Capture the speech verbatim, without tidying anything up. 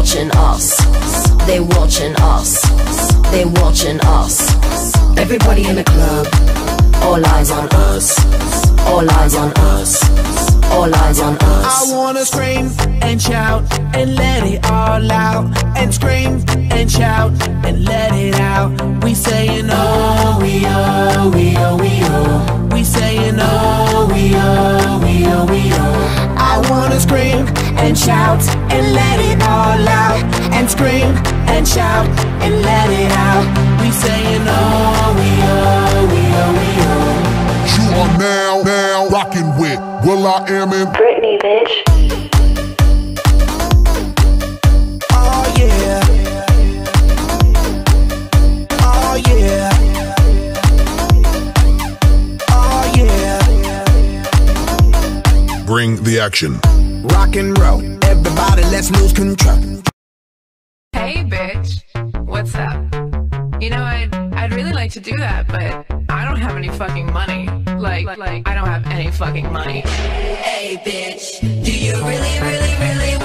watching us. They watching us. They watching us. Everybody in the club, all eyes on us. All eyes on us. All eyes on us. I wanna scream and shout and let it all out. And scream and shout and let it out. We saying oh, we oh, we oh, we oh. We saying oh, we oh, we oh, we oh. I wanna scream and shout and let it all out. And scream and shout and let it out. We saying oh, we oh, we oh, we oh. You are now, now rocking with Will I Am in Britney, bitch. Oh yeah. Oh yeah. Oh yeah. Bring the action. Rock and roll, everybody, let's lose control. Hey, bitch. What's up? You know, I'd, I'd really like to do that, but I don't have any fucking money. Like, like, I don't have any fucking money. Hey, bitch. Do you really, really, really